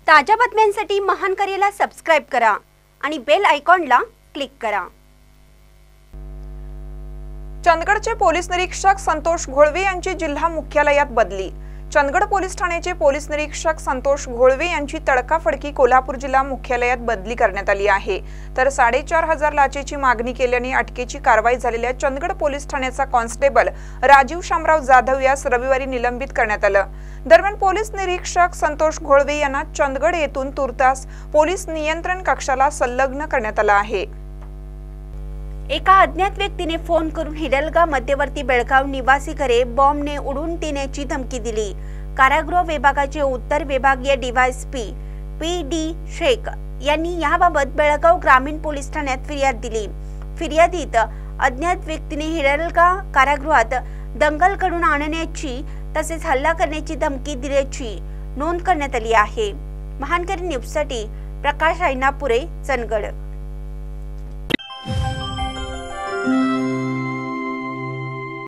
ताज्या बातम्यांसाठी महानकरेला सबस्क्राइब करा आणि बेल आयकॉनला क्लिक करा। चंदगडचे पोलीस निरीक्षक संतोष घोळवे यांची जिल्हा मुख्यालयात बदली। चंदगड पोलीस ठाण्याचे पोलीस निरीक्षक संतोष घोळवे यांची तडकाफडकी कोल्हापूर जिल्हा मुख्यालयात बदली करण्यात आली आहे। तर 4,500 लाचेची मागणी केल्याने अटकेची कारवाई झालेल्या चंदगड पोलीस ठाण्याचा कॉन्स्टेबल राजीव शामराव जाधव यास रविवारी निलंबित करण्यात आलं। दरम्यान पोलीस निरीक्षक संतोष घोळवे यांना चंदगड येथून तुर्तास पोलीस नियंत्रण कक्षाला संलग्न करण्यात आला आहे। एका अज्ञात व्यक्तीने फोन करून हिडलगा मध्यवर्ती बेळगाव निवासी घरे बॉम्बने उडवून देण्याची धमकी दिली। कारागृह विभागाचे उत्तर विभागीय डीवायएसपी पी.डी. शेख यांनी याबाबत बेळगाव ग्रामीण पोलीस ठाण्यात फिर्याद दिली। फिर्यादीत अज्ञात व्यक्तीने हिडलगा कारागृहात दंगल घडवून आणण्याची तसेच हल्ला करण्याची धमकी दिल्याची नोंद करण्यात आली आहे। महानकरी न्यूजसाठी प्रकाश ऐनापुरे, चंदगड।